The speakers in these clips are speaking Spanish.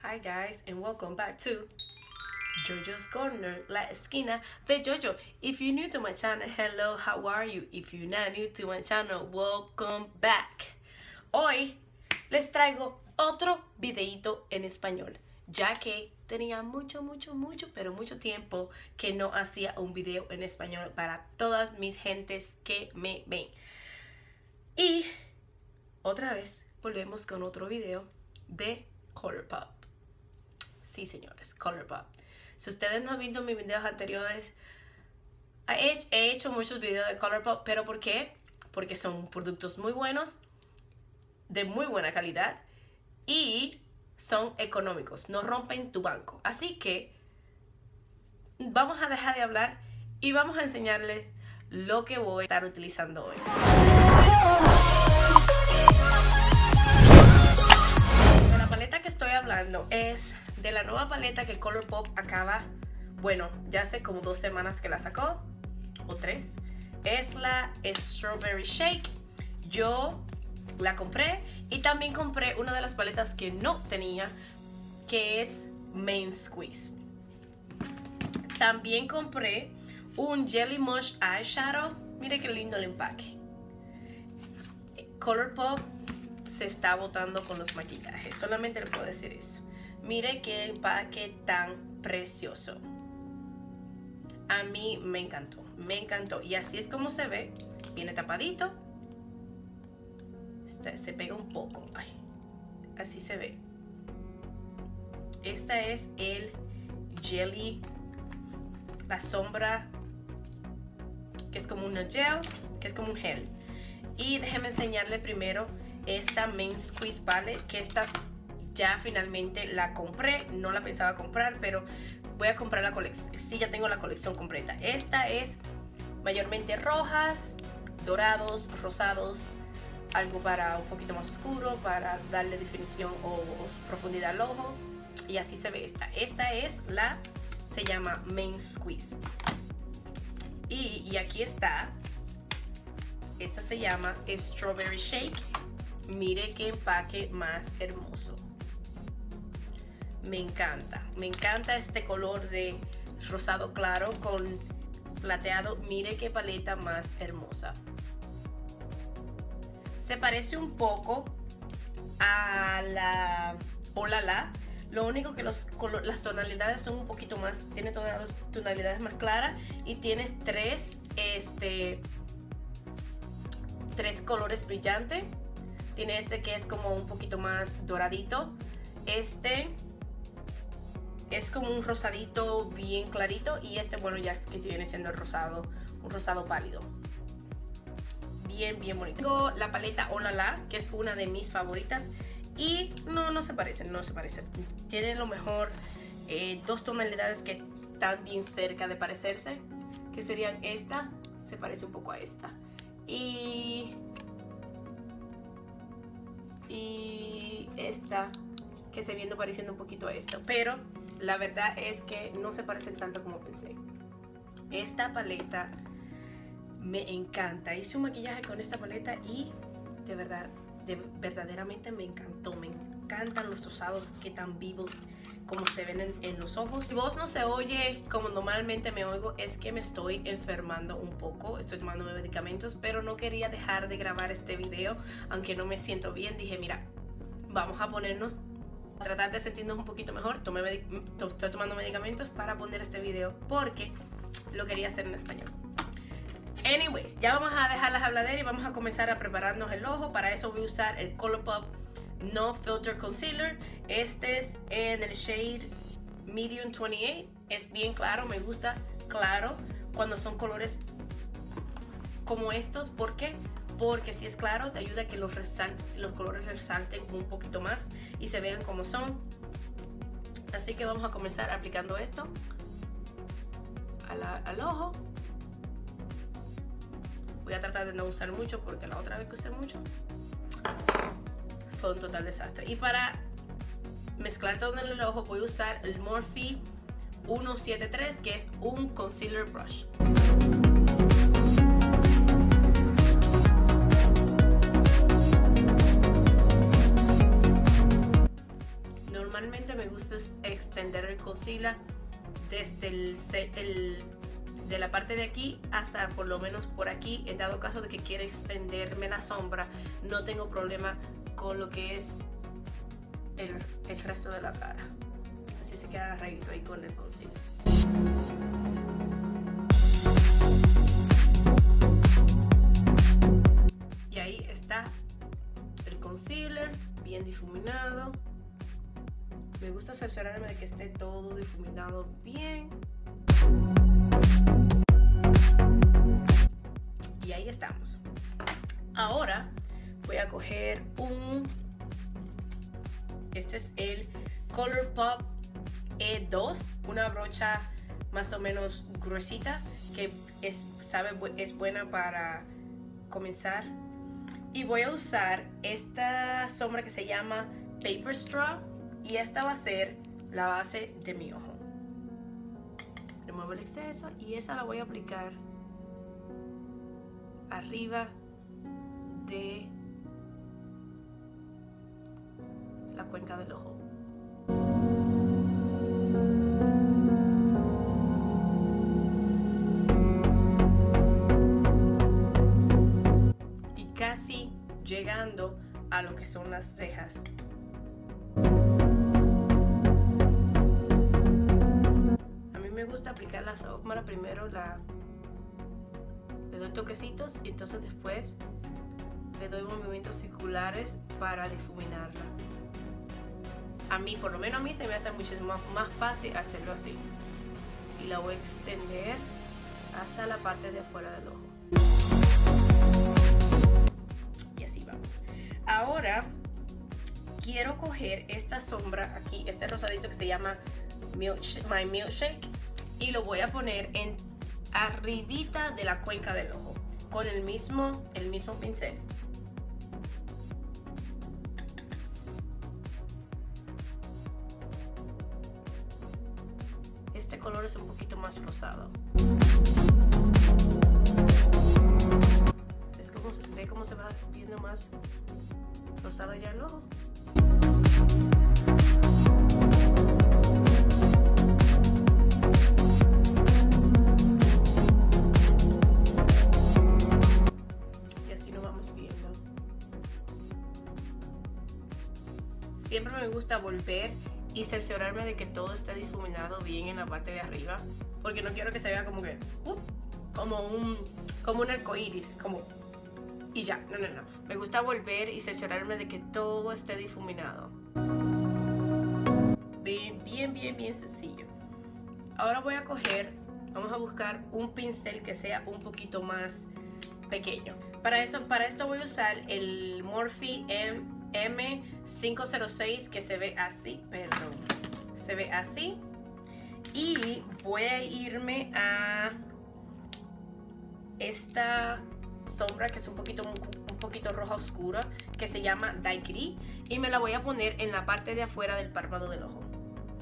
Hi guys, and welcome back to JoJo's Corner, la esquina de JoJo. If you're new to my channel, hello, how are you? If you're not new to my channel, welcome back. Hoy les traigo otro videito en español, ya que tenía mucho tiempo que no hacía un video en español para todas mis gentes que me ven. Y otra vez volvemos con otro video de Colourpop. Sí, señores, Colourpop. Si ustedes no han visto mis videos anteriores, he hecho muchos videos de Colourpop, pero ¿por qué? Porque son productos muy buenos, de muy buena calidad y son económicos, no rompen tu banco. Así que vamos a dejar de hablar y vamos a enseñarles lo que voy a estar utilizando hoy. De la paleta que estoy hablando es de la nueva paleta que Colourpop acaba, bueno, ya hace como 2 semanas que la sacó, o 3. Es la Strawberry Shake. Yo la compré y también compré una de las paletas que no tenía, que es Main Squeeze. También compré un Jelly Mush Eyeshadow. Mire qué lindo el empaque. Colourpop se está botando con los maquillajes, solamente le puedo decir eso. Mire qué empaque tan precioso. A mí me encantó, me encantó. Y así es como se ve. Viene tapadito. Se pega un poco. Ay, así se ve. Esta es el Jelly, la sombra, que es como una gel, que es como un gel. Y déjenme enseñarle primero esta Main Squeeze Palette, que esta ya finalmente la compré. No la pensaba comprar, pero voy a comprar la colección. Sí, ya tengo la colección completa. Esta es mayormente rojas, dorados, rosados, algo para un poquito más oscuro, para darle definición o profundidad al ojo. Y así se ve esta. Esta es la, se llama Main Squeeze. Y aquí está. Esta se llama Strawberry Shake. Mire qué empaque más hermoso. Me encanta este color de rosado claro con plateado. Mire qué paleta más hermosa. Se parece un poco a la Olala. Lo único que las tonalidades son un poquito más, tiene todas las tonalidades más claras y tiene tres colores brillantes. Tiene este que es como un poquito más doradito. Este es como un rosadito bien clarito. Y este, bueno, ya que viene siendo el rosado, un rosado pálido. Bien bonito. Tengo la paleta Olala, que es una de mis favoritas. Y no se parecen. Tienen lo mejor 2 tonalidades que están bien cerca de parecerse. Que serían esta, se parece un poco a esta. Y esta, que se viene pareciendo un poquito a esto, pero la verdad es que no se parecen tanto como pensé. Esta paleta me encanta. Hice un maquillaje con esta paleta y de verdad, verdaderamente me encantó. Me encantan los rosados que tan vivos como se ven en los ojos. Si voz no se oye como normalmente me oigo, es que me estoy enfermando un poco. Estoy tomando medicamentos, pero no quería dejar de grabar este video, aunque no me siento bien. Dije, mira, vamos a ponernos, a tratar de sentirnos un poquito mejor. Estoy tomando medicamentos para poner este video porque lo quería hacer en español. Anyways, ya vamos a dejar las habladeras y vamos a comenzar a prepararnos el ojo. Para eso voy a usar el Colourpop No Filter Concealer. Este es en el shade Medium 28. Es bien claro, me gusta claro cuando son colores como estos. ¿Por qué? Porque si es claro te ayuda a que los colores resalten un poquito más y se vean como son. Así que vamos a comenzar aplicando esto al ojo. Voy a tratar de no usar mucho porque la otra vez que usé mucho fue un total desastre. Y para mezclar todo en el ojo voy a usar el Morphe 173, que es un concealer brush. Usualmente me gusta extender el concealer desde de la parte de aquí hasta por lo menos por aquí. En dado caso de que quiera extenderme la sombra, no tengo problema con lo que es el resto de la cara. Así se queda agarradito ahí con el concealer. Y ahí está el concealer bien difuminado. Me gusta cerciorarme de que esté todo difuminado bien. Y ahí estamos. Ahora voy a coger este es el ColourPop E2, una brocha más o menos gruesita que es buena para comenzar. Y voy a usar esta sombra que se llama Paper Straw y esta va a ser la base de mi ojo. Remuevo el exceso y esa la voy a aplicar arriba de la cuenca del ojo. Y casi llegando a lo que son las cejas. A mí me gusta aplicar la sombra primero, le doy toquecitos y entonces después le doy movimientos circulares para difuminarla. A mí, por lo menos a mí, se me hace muchísimo más fácil hacerlo así. Y la voy a extender hasta la parte de afuera del ojo. Y así vamos. Ahora quiero coger esta sombra aquí, este rosadito que se llama My Milkshake, y lo voy a poner en arribita de la cuenca del ojo con el mismo pincel. Este color es un poquito más rosado. ¿Ve cómo se va viendo más rosado ya el ojo? Siempre me gusta volver y cerciorarme de que todo esté difuminado bien en la parte de arriba, porque no quiero que se vea como que como un arcoíris, y ya, no. Me gusta volver y cerciorarme de que todo esté difuminado. Bien sencillo. Ahora vamos a buscar un pincel que sea un poquito más pequeño. Para esto voy a usar el Morphe M506 que se ve así, y voy a irme a esta sombra que es un poquito roja oscura que se llama Daiquiri y me la voy a poner en la parte de afuera del párpado del ojo.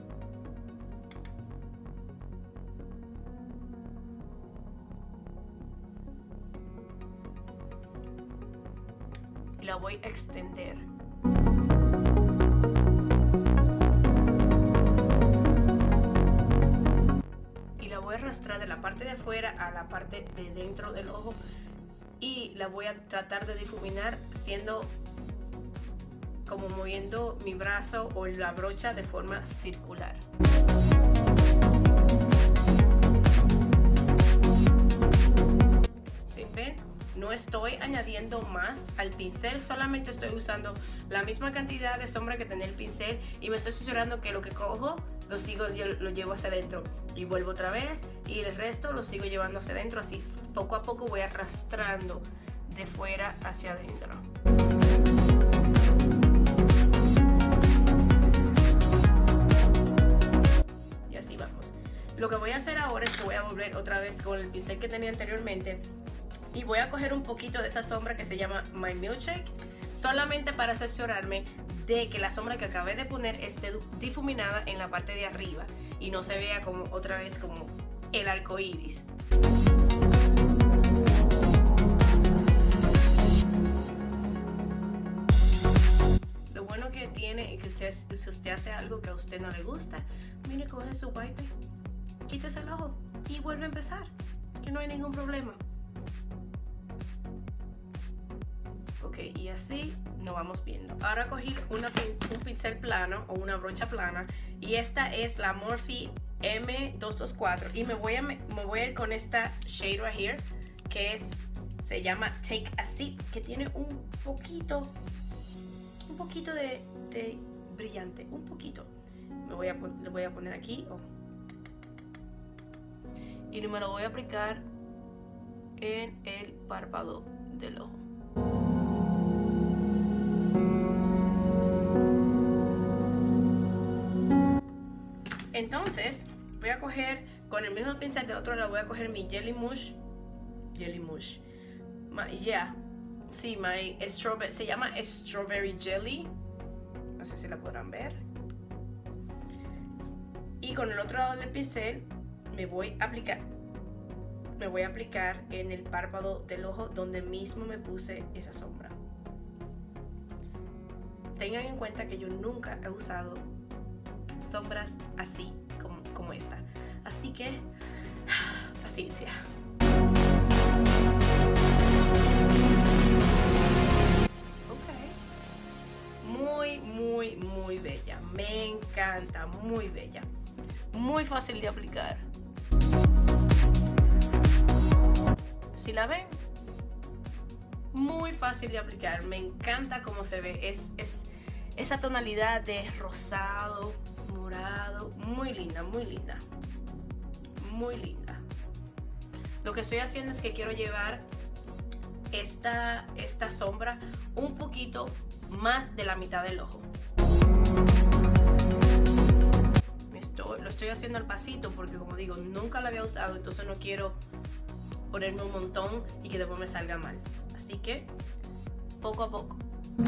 Y la voy a extender. Y la voy a arrastrar de la parte de afuera a la parte de dentro del ojo y la voy a tratar de difuminar como moviendo mi brazo o la brocha de forma circular. ¿Sí ven? No estoy añadiendo más al pincel, solamente estoy usando la misma cantidad de sombra que tenía el pincel y me estoy asegurando que lo que cojo lo llevo hacia adentro y vuelvo otra vez y el resto lo sigo llevando hacia adentro, así poco a poco voy arrastrando de fuera hacia adentro. Y así vamos. Lo que voy a hacer ahora es que voy a volver otra vez con el pincel que tenía anteriormente y voy a coger un poquito de esa sombra que se llama My Milkshake, solamente para cerciorarme de que la sombra que acabé de poner esté difuminada en la parte de arriba y no se vea como otra vez como el arco iris. Lo bueno bueno que tiene, que si usted hace algo que a usted no le gusta, mire, coge su wipe, quítese el ojo y vuelve a empezar, que no hay ningún problema. Ok, y así nos vamos viendo. Ahora cogí un pincel plano o una brocha plana, y esta es la Morphe M224, y me voy a ir con esta shade right here, que se llama Take a Sip, que tiene un poquito de brillante, un poquito. Le voy a poner aquí, y me lo voy a aplicar en el párpado del ojo. Entonces voy a coger con el mismo pincel del otro lado, voy a coger mi Jelly Mush, se llama Strawberry Jelly, no sé si la podrán ver, y con el otro lado del pincel me voy a aplicar en el párpado del ojo donde mismo me puse esa sombra. Tengan en cuenta que yo nunca he usado sombras así como esta, así que paciencia. Muy bella, me encanta, muy bella, muy fácil de aplicar. Si la ven, muy fácil de aplicar, me encanta cómo se ve, es esa tonalidad de rosado, morado, muy linda, muy linda, muy linda. Lo que estoy haciendo es que quiero llevar esta sombra un poquito más de la mitad del ojo. Lo estoy haciendo al pasito porque, como digo, nunca lo había usado, entonces no quiero ponerme un montón y que después me salga mal, así que poco a poco.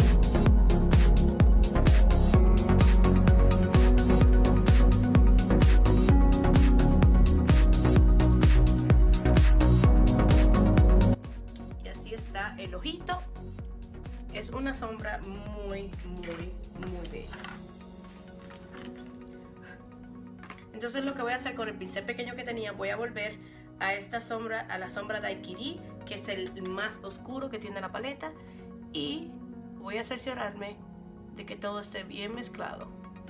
Y así está el ojito. Es una sombra muy bella. Entonces lo que voy a hacer con el pincel pequeño que tenía, voy a volver a esta sombra, a la sombra Daiquiri, que es el más oscuro que tiene la paleta, y voy a cerciorarme de que todo esté bien mezclado.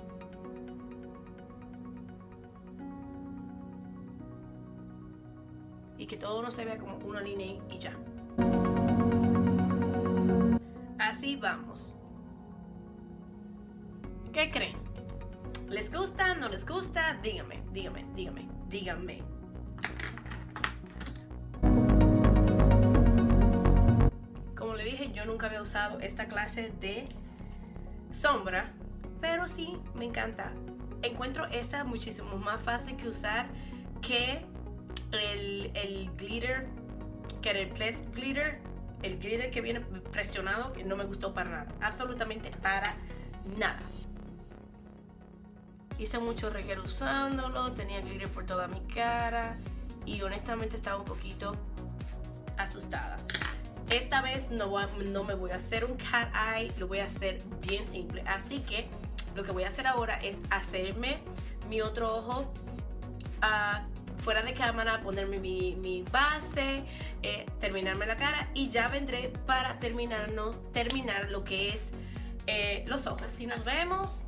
Y que todo no se vea como una línea y ya. Así vamos. ¿Qué creen? ¿Les gusta? ¿No les gusta? Díganme. Como le dije, yo nunca había usado esta clase de sombra, pero sí me encanta. Encuentro esta muchísimo más fácil que usar que el glitter, que el Pledge Glitter. El glitter que viene presionado, que no me gustó para nada, absolutamente para nada. Hice mucho reguero usándolo, tenía glitter por toda mi cara y honestamente estaba un poquito asustada. Esta vez no me voy a hacer un cat eye, lo voy a hacer bien simple. Así que lo que voy a hacer ahora es hacerme mi otro ojo fuera de cámara, ponerme mi base, terminarme la cara, y ya vendré para terminar lo que es los ojos. Y nos vemos.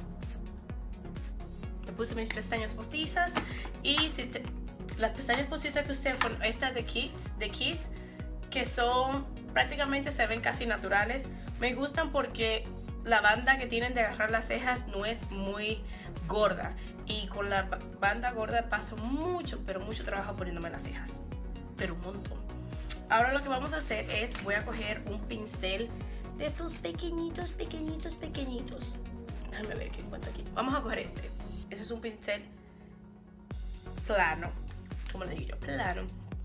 Me puse mis pestañas postizas, y las pestañas postizas que usé fueron estas de Kiss, que son prácticamente, se ven casi naturales. Me gustan porque la banda que tienen de agarrar las cejas no es muy gorda, y con la banda gorda paso mucho trabajo poniéndome las cejas, pero un montón. Ahora lo que vamos a hacer es, voy a coger un pincel de estos pequeñitos. Déjame ver qué encuentro aquí. Vamos a coger este es un pincel plano, como le digo yo, plano,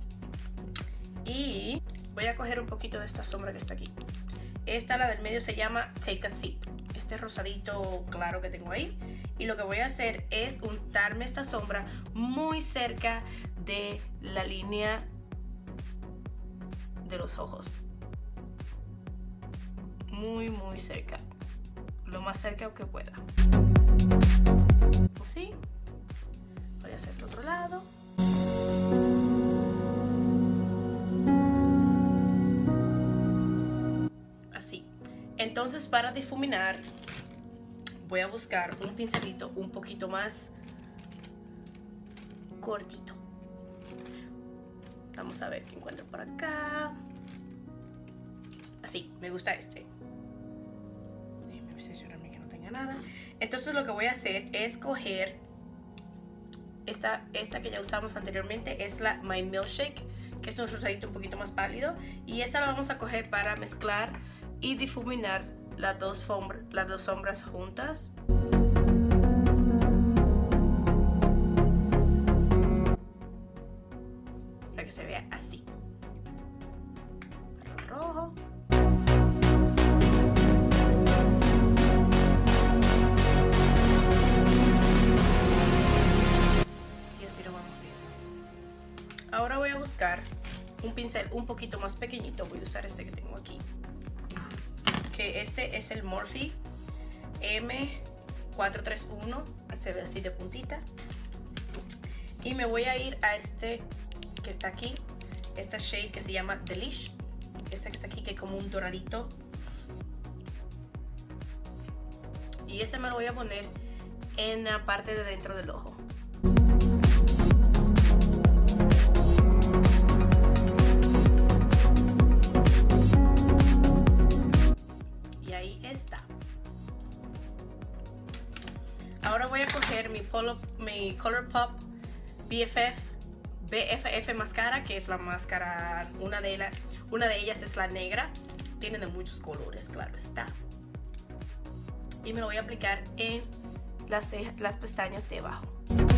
y voy a coger un poquito de esta sombra que está aquí. Esta, la del medio, se llama Take a Sip, este rosadito claro que tengo ahí, y lo que voy a hacer es untarme esta sombra muy cerca de la línea de los ojos, muy cerca, lo más cerca que pueda. Así. Voy a hacer el otro lado. Así. Entonces, para difuminar, voy a buscar un pincelito un poquito más cortito. Vamos a ver qué encuentro por acá. Así, me gusta este. Déjenme asegurarme que no tenga nada. Entonces lo que voy a hacer es coger esta que ya usamos anteriormente, es la My Milkshake, que es un rosadito un poquito más pálido, y esa la vamos a coger para mezclar y difuminar las dos sombras juntas. Para que se vea así. El rojo. Ahora voy a buscar un pincel un poquito más pequeñito. Voy a usar este que tengo aquí, que este es el Morphe M431, se ve así de puntita. Y me voy a ir a este que está aquí, esta shade que se llama Delish, este que está aquí, que es como un doradito, y ese me lo voy a poner en la parte de dentro del ojo. Ahora voy a coger mi Colourpop BFF máscara, que es la máscara, una de ellas es la negra, tiene de muchos colores, claro está. Y me lo voy a aplicar en las pestañas de abajo.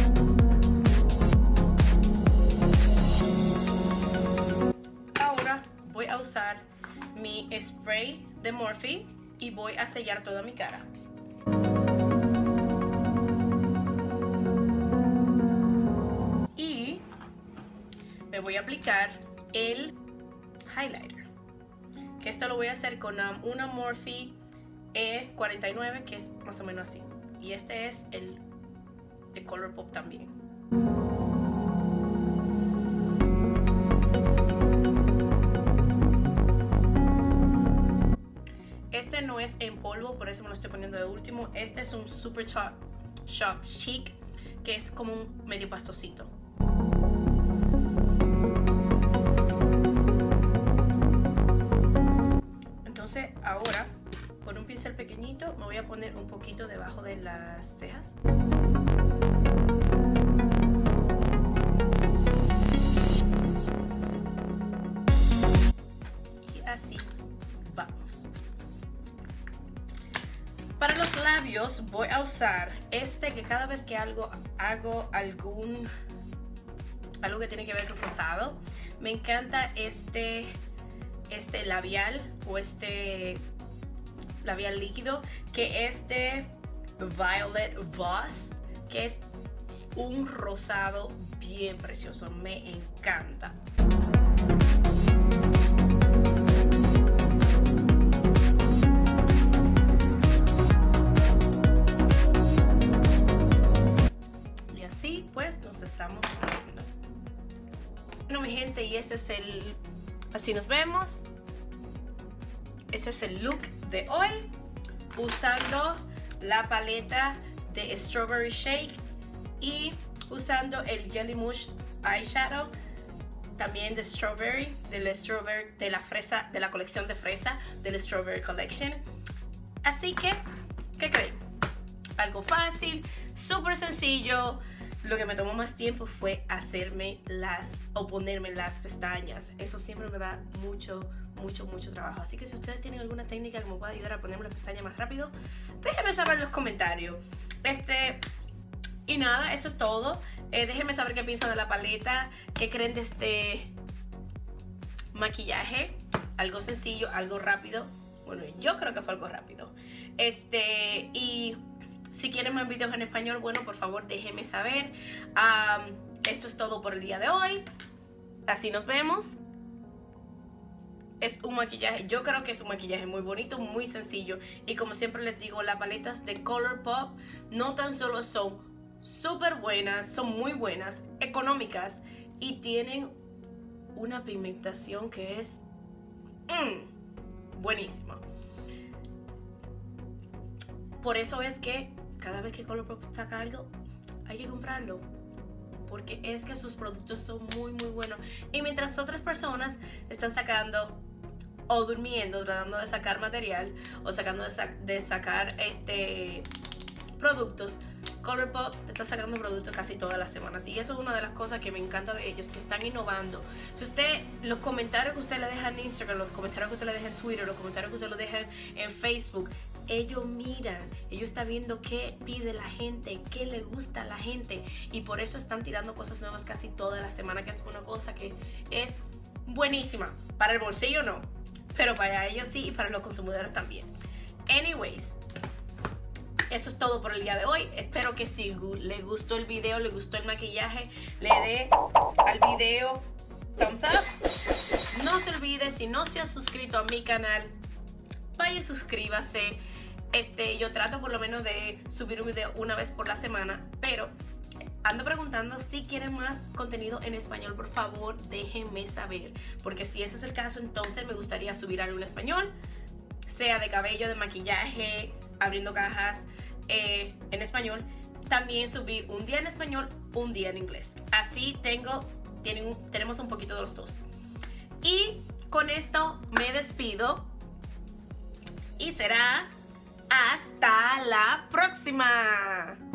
Ahora voy a usar mi spray de Morphe y voy a sellar toda mi cara. Me voy a aplicar el highlighter, que esto lo voy a hacer con una Morphe E49, que es más o menos así, y este es el de Colourpop también. Este no es en polvo, por eso me lo estoy poniendo de último. Este es un Super Shock Chic, que es como un medio pastosito. Entonces ahora con un pincel pequeñito me voy a poner un poquito debajo de las cejas. Y así vamos. Para los labios voy a usar este, que cada vez que hago algo que tiene que ver con rosado, me encanta este labial, o este labial líquido, que es de Violet Voss, que es un rosado bien precioso, me encanta. Y así pues nos estamos viendo. Bueno, mi gente, y ese es así nos vemos. Ese es el look de hoy, usando la paleta de Strawberry Shake y usando el Jelly Mush Eyeshadow, también de Strawberry, de la fresa, de la colección de fresa, del Strawberry Collection. Así que, ¿qué creen? Algo fácil, súper sencillo. Lo que me tomó más tiempo fue ponerme las pestañas. Eso siempre me da mucho trabajo. Así que si ustedes tienen alguna técnica que me pueda ayudar a ponerme la pestaña más rápido, déjenme saber en los comentarios. Y nada, eso es todo. Déjenme saber qué piensan de la paleta, qué creen de este maquillaje. Algo sencillo, algo rápido. Bueno, yo creo que fue algo rápido. Y si quieren más videos en español, bueno, por favor déjenme saber. Esto es todo por el día de hoy. Así nos vemos. es un maquillaje, yo creo que es un maquillaje muy bonito, muy sencillo. Y como siempre les digo, las paletas de ColourPop no tan solo son súper buenas, son muy buenas, económicas y tienen una pigmentación que es buenísima. Por eso es que cada vez que ColourPop saca algo, hay que comprarlo, porque es que sus productos son muy buenos. Y mientras otras personas están sacando o durmiendo, tratando de sacar material o sacando de sacar productos, ColourPop está sacando productos casi todas las semanas. Y eso es una de las cosas que me encanta de ellos, que están innovando. Si usted, los comentarios que usted le deja en Instagram, los comentarios que usted le deja en Twitter, los comentarios que usted le deja en Facebook, ellos miran, ellos están viendo qué pide la gente, qué le gusta a la gente, y por eso están tirando cosas nuevas casi toda la semana, que es una cosa que es buenísima. Para el bolsillo no, pero para ellos sí, y para los consumidores también. Anyways, eso es todo por el día de hoy. Espero que si le gustó el video, le gustó el maquillaje, le dé al video thumbs up. No se olvide, si no se ha suscrito a mi canal, vaya y suscríbase. Yo trato por lo menos de subir un video una vez por la semana, pero ando preguntando si quieren más contenido en español. Por favor, déjenme saber, porque si ese es el caso, entonces me gustaría subir algo en español, sea de cabello, de maquillaje, abriendo cajas, en español. También subir un día en español, un día en inglés. Así tenemos un poquito de los dos. Y con esto me despido y será hasta la próxima.